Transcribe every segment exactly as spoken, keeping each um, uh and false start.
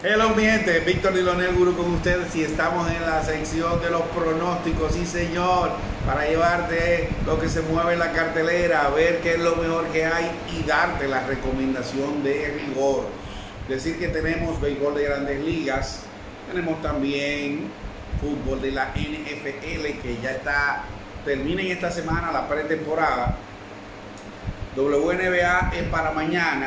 Hello mi gente, Víctor Dilonel Guru con ustedes y estamos en la sección de los pronósticos, sí señor, para llevarte lo que se mueve en la cartelera, ver qué es lo mejor que hay y darte la recomendación de rigor. Decir que tenemos béisbol de grandes ligas, tenemos también fútbol de la N F L que ya está, termina en esta semana la pretemporada. W N B A es para mañana.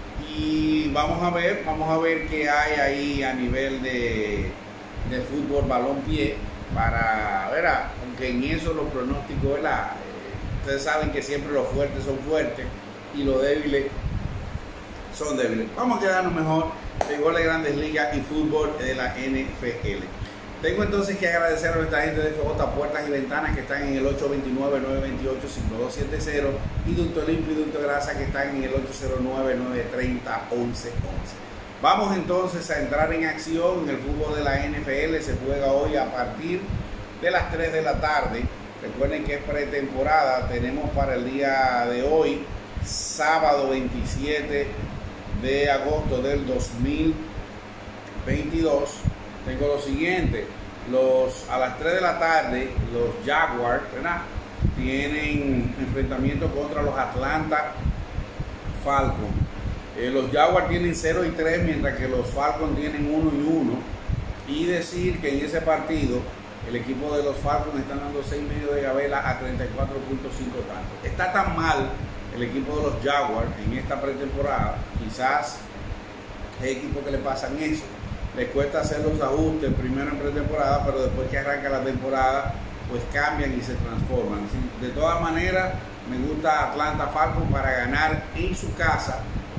Y vamos a ver, vamos a ver qué hay ahí a nivel de, de fútbol balón-pie para, ¿verdad? Aunque en eso los pronósticos, ¿verdad? Eh, ustedes saben que siempre los fuertes son fuertes y los débiles son débiles. Vamos a quedarnos mejor béisbol de grandes ligas y fútbol de la N F L. Tengo entonces que agradecer a nuestra gente de F J Puertas y Ventanas que están en el ocho dos nueve, nueve dos ocho, cinco dos siete cero y Ducto Limpio y Ducto Grasa que están en el ocho cero nueve, nueve tres cero, once once. Vamos entonces a entrar en acción en el fútbol de la N F L. Se juega hoy a partir de las tres de la tarde. Recuerden que es pretemporada. Tenemos para el día de hoy, sábado veintisiete de agosto del dos mil veintidós. Tengo lo siguiente, los, a las tres de la tarde los Jaguars, ¿verdad? Tienen enfrentamiento contra los Atlanta Falcons. Eh, los Jaguars tienen cero y tres, mientras que los Falcons tienen uno y uno. Y decir que en ese partido el equipo de los Falcons están dando seis y medio de gabela a treinta y cuatro punto cinco tantos. Está tan mal el equipo de los Jaguars en esta pretemporada, quizás hay equipos que le pasan eso. Les cuesta hacer los ajustes primero en pretemporada, pero después que arranca la temporada, pues cambian y se transforman. De todas maneras, me gusta Atlanta Falcons para ganar en su casa.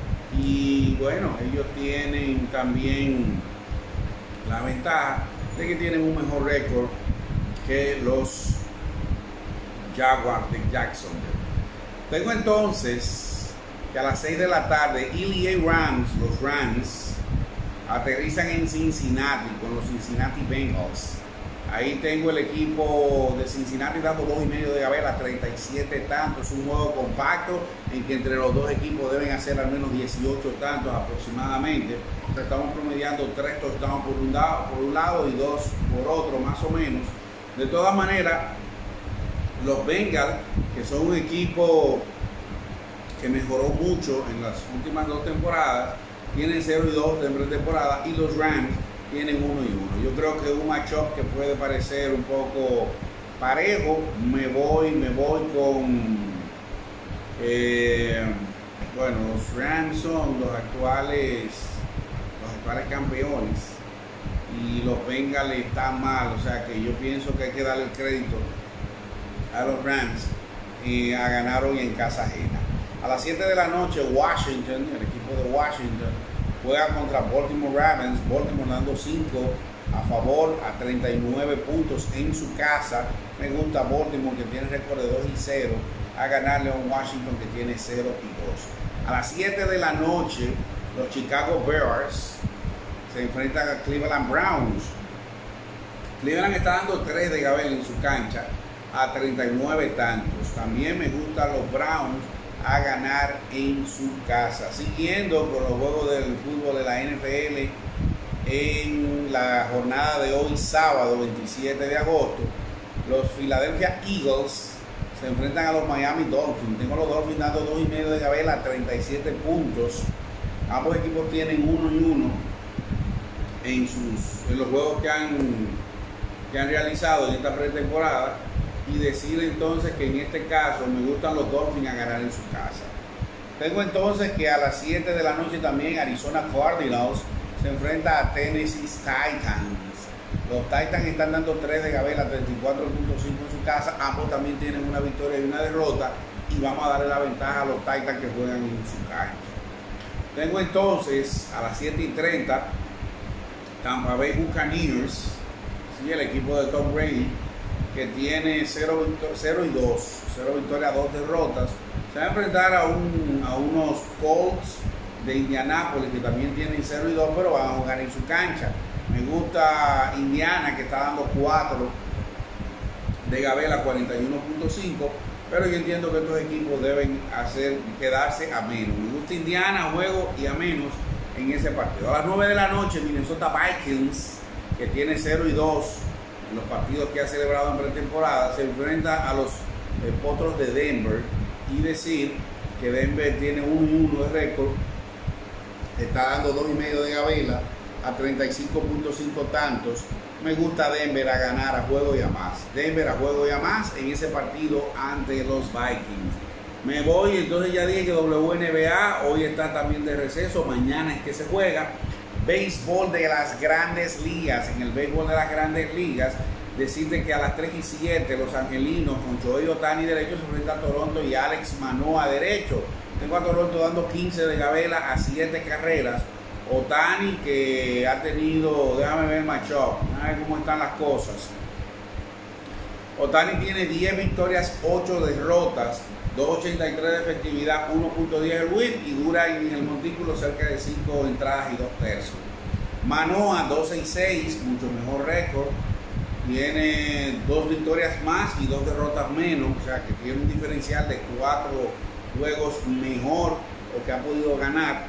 Y bueno, ellos tienen también la ventaja de que tienen un mejor récord que los Jaguars de Jacksonville. Tengo entonces que a las seis de la tarde, L A Rams, los Rams, aterrizan en Cincinnati con los Cincinnati Bengals. Ahí tengo el equipo de Cincinnati dando dos y medio de gabela, treinta y siete tantos. Es un juego compacto en que entre los dos equipos deben hacer al menos dieciocho tantos aproximadamente. O sea, estamos promediando tres touchdowns por un lado, por un lado y dos por otro, más o menos. De todas maneras, los Bengals, que son un equipo que mejoró mucho en las últimas dos temporadas, tienen cero y dos de pretemporada y los Rams tienen uno y uno. Yo creo que es un matchup que puede parecer un poco parejo. Me voy, me voy con eh, bueno, los Rams son los actuales los actuales campeones y los Bengals están mal, o sea que yo pienso que hay que darle el crédito a los Rams y a ganar hoy en casa ajena. A las siete de la noche, Washington, el equipo de Washington, juega contra Baltimore Ravens. Baltimore dando cinco a favor a treinta y nueve puntos en su casa. Me gusta Baltimore, que tiene récord de dos y cero, a ganarle a un Washington que tiene cero y dos. A las siete de la noche, los Chicago Bears se enfrentan a Cleveland Browns. Cleveland está dando tres de gabela en su cancha a treinta y nueve tantos. También me gustan los Browns a ganar en su casa. Siguiendo con los juegos del fútbol de la N F L en la jornada de hoy, sábado veintisiete de agosto, los Philadelphia Eagles se enfrentan a los Miami Dolphins. Tengo los Dolphins dando dos y medio de gabela a treinta y siete puntos. Ambos equipos tienen uno y uno en sus en los juegos que han que han realizado en esta pretemporada. Y decir entonces que en este caso me gustan los Dolphins a ganar en su casa. Tengo entonces que a las siete de la noche también Arizona Cardinals se enfrenta a Tennessee Titans. Los Titans están dando tres de gabela, treinta y cuatro punto cinco en su casa. Ambos también tienen una victoria y una derrota. Y vamos a darle la ventaja a los Titans que juegan en su cancha. Tengo entonces a las siete y treinta Tampa Bay Buccaneers, sí, el equipo de Tom Brady, que tiene cero y dos, cero victorias, dos derrotas. Se va a enfrentar a, un, a unos Colts de Indianápolis que también tienen cero y dos, pero van a jugar en su cancha. Me gusta Indiana, que está dando cuatro de gabela, cuarenta y uno punto cinco, pero yo entiendo que estos equipos deben hacer, quedarse a menos. Me gusta Indiana, juego y a menos, en ese partido. A las nueve de la noche, Minnesota Vikings, que tiene cero y dos en los partidos que ha celebrado en pretemporada, se enfrenta a los eh, Potros de Denver, y decir que Denver tiene uno y uno de récord, está dando dos y medio de gabela a treinta y cinco punto cinco tantos. Me gusta Denver a ganar a juego y a más. Denver a juego y a más en ese partido ante los Vikings. Me voy, entonces ya dije que W N B A hoy está también de receso, mañana es que se juega. Béisbol de las Grandes Ligas, en el béisbol de las Grandes Ligas, decirte que a las tres y siete los angelinos con Shohei Ohtani derecho se enfrentan a Toronto y Alex Manoah derecho. Tengo a Toronto dando quince de gabela a siete carreras. Ohtani, que ha tenido, déjame ver el matchup, a ver cómo están las cosas. Ohtani tiene diez victorias, ocho derrotas, dos ochenta y tres de efectividad, uno punto diez el whip, y dura en el montículo cerca de cinco entradas y dos tercios. Manoah doce y seis, mucho mejor récord, tiene dos victorias más y dos derrotas menos, o sea que tiene un diferencial de cuatro juegos mejor o que ha podido ganar,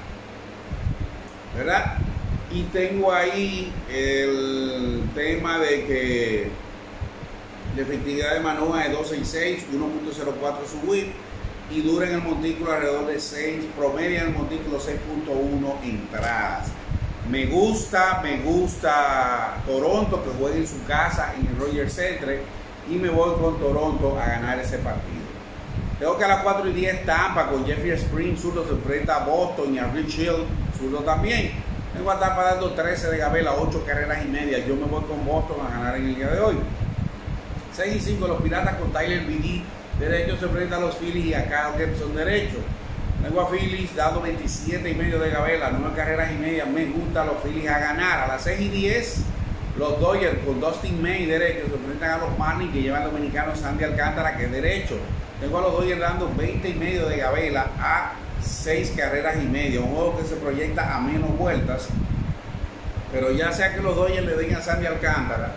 ¿verdad? Y tengo ahí el tema de que la efectividad de Manoah es doce y seis, uno punto cero cuatro su whip, y dura en el montículo alrededor de seis, promedia en el montículo seis punto uno entradas. Me gusta, me gusta Toronto, que juegue en su casa en el Rogers Centre, y me voy con Toronto a ganar ese partido. Tengo que a las cuatro y diez Tampa con Jeffrey Springs, zurdo, se enfrenta a Boston y a Rich Hill, zurdo también. Tengo a Tampa dando trece de gabela, ocho carreras y media. Yo me voy con Boston a ganar en el día de hoy. seis y cinco los Piratas con Tyler Biddy derecho, se enfrenta a los Phillies y a Kyle Gibson derecho. Tengo a Phillies dando veintisiete y medio de gabela, nueve carreras y media. Me gusta los Phillies a ganar. A las seis y diez los Dodgers con Dustin May derecho, se enfrentan a los Marlins, que llevan dominicano Sandy Alcántara, que es derecho. Tengo a los Dodgers dando veinte y medio de gabela a seis carreras y media, un juego que se proyecta a menos vueltas, pero ya sea que los Dodgers le den a Sandy Alcántara,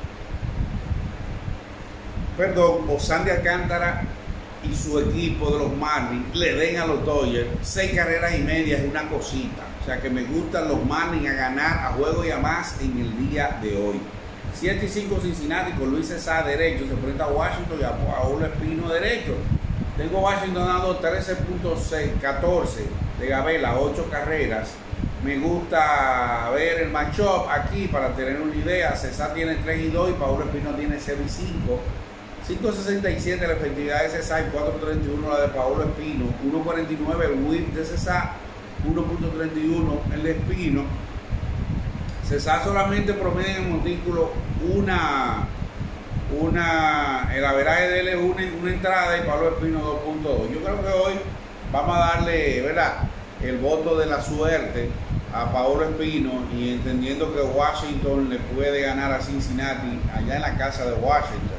perdón, o Sandy Alcántara y su equipo de los Marlins le den a los Dodgers, seis carreras y media es una cosita. O sea que me gustan los Marlins a ganar a juego y a más en el día de hoy. siete y cinco Cincinnati con Luis César derecho, se enfrenta a Washington y a Paolo Espino derecho. Tengo Washington dando trece punto catorce de gabela, ocho carreras. Me gusta ver el matchup aquí para tener una idea. César tiene tres y dos y Paolo Espino tiene cero y cinco. cinco sesenta y siete la efectividad de César, cuatro treinta y uno la de Paolo Espino, uno cuarenta y nueve el whip de César, uno punto treinta y uno el de Espino. César solamente promedia en el montículo una, una, el averaje de él es una, una entrada y Paolo Espino dos punto dos. Yo creo que hoy vamos a darle, ¿verdad?, el voto de la suerte a Paolo Espino, y entendiendo que Washington le puede ganar a Cincinnati allá en la casa de Washington.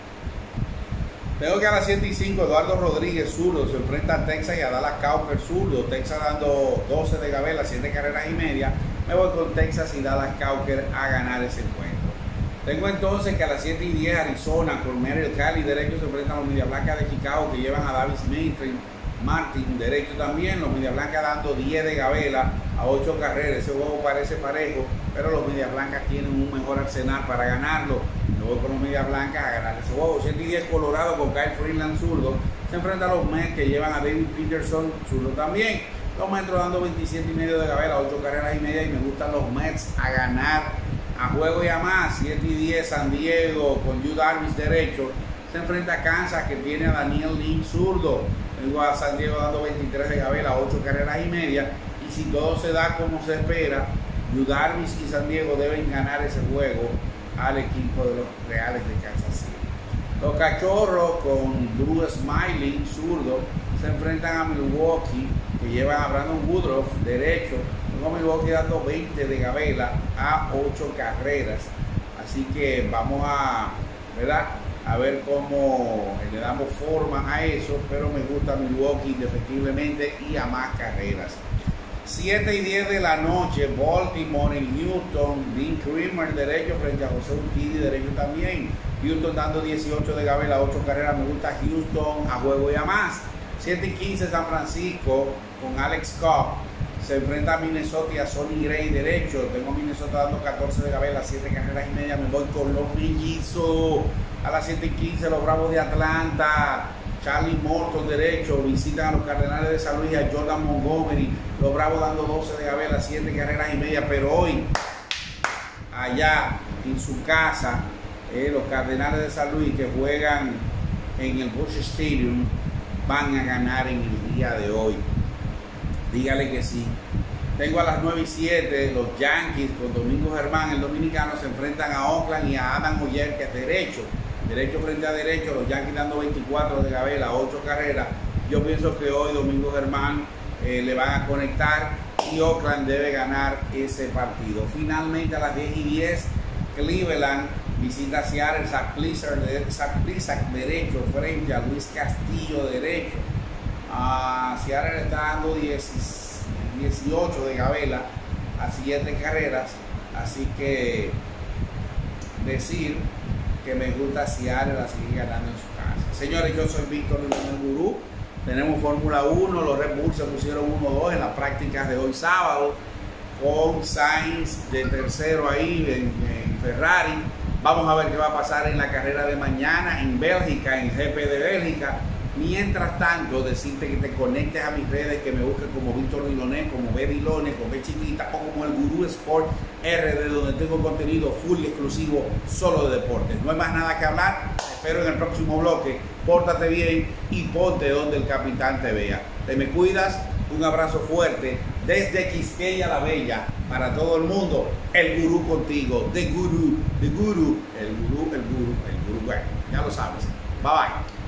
Tengo que a las siete y cinco Eduardo Rodríguez zurdo se enfrenta a Texas y a Dallas Cowper zurdo. Texas dando doce de gabela, siete carreras y media. Me voy con Texas y Dallas Cowper a ganar ese encuentro. Tengo entonces que a las siete y diez Arizona con Merrill Kelly derecho se enfrentan a los Media Blancas de Chicago, que llevan a Davis Martin, Martin derecho también. Los Media Blancas dando diez de gabela a ocho carreras. Ese juego parece parejo, pero los Media Blancas tienen un mejor arsenal para ganarlo. Me voy con los Media Blancas a ganar ese juego. siete y diez Colorado con Kyle Freeland zurdo se enfrenta a los Mets, que llevan a David Peterson zurdo también. Los Mets dando veintisiete y medio de gabela, ocho carreras y media, y me gustan los Mets a ganar a juego y a más. siete y diez San Diego con Yu Darvish derecho se enfrenta a Kansas, que tiene a Daniel Lynch zurdo. Tengo a San Diego dando veintitrés de gabela, ocho carreras y media, y si todo se da como se espera, Yu Darvish y San Diego deben ganar ese juego al equipo de los Reales de Kansas City. Los Cachorros con Drew Smyly zurdo se enfrentan a Milwaukee, que llevan a Brandon Woodruff derecho. Tengo a Milwaukee dando veinte de gabela a ocho carreras, así que vamos a, ¿verdad?, a ver cómo le damos forma a eso, pero me gusta Milwaukee indefectiblemente y a más carreras. siete y diez de la noche, Baltimore en Houston, Dean Kremer derecho frente a José Urquidy derecho también. Houston dando dieciocho de gabela, ocho carreras. Me gusta Houston a juego y a más. siete y quince San Francisco con Alex Cobb se enfrenta a Minnesota y a Sonny Gray derecho. Tengo a Minnesota dando catorce de Gabela, siete carreras y media. Me voy con los mellizos. A las siete y quince los Bravos de Atlanta. Charlie Morton derecho. Visitan a los Cardenales de San Luis y a Jordan Montgomery. Los Bravos dando doce de Gabela, siete carreras y media. Pero hoy, allá en su casa, eh, los Cardenales de San Luis, que juegan en el Busch Stadium, van a ganar en el día de hoy. Dígale que sí. Tengo a las nueve y siete los Yankees con Domingo Germán, el dominicano, se enfrentan a Oakland y a Adam Oyer, que es derecho. Derecho frente a derecho, los Yankees dando veinticuatro de Gabela, ocho carreras. Yo pienso que hoy Domingo Germán eh, le van a conectar y Oakland debe ganar ese partido. Finalmente a las diez y diez, Cleveland visita a Seattle, Zach Plesac derecho frente a Luis Castillo derecho. Uh, Seattle está dando dieciocho de Gabela a siete carreras, así que decir que me gusta Seattle a seguir ganando en su casa. Señores, yo soy Víctor el Gurú. Tenemos Fórmula uno, los Red Bull se pusieron uno dos en las prácticas de hoy sábado, con Sainz de tercero ahí en, en Ferrari. Vamos a ver qué va a pasar en la carrera de mañana en Bélgica, en G P de Bélgica. Mientras tanto, decirte que te conectes a mis redes, que me busques como Víctor Diloné, como B Diloné, con B chiquita, o como el Gurú Sport R D, donde tengo contenido full y exclusivo solo de deportes. No hay más nada que hablar. Te espero en el próximo bloque. Pórtate bien y ponte donde el capitán te vea. Te me cuidas. Un abrazo fuerte desde Quisqueya la Bella para todo el mundo. El Gurú contigo. The Gurú, The Gurú, el Gurú, el Gurú, el Gurú. Bueno, ya lo sabes. Bye bye.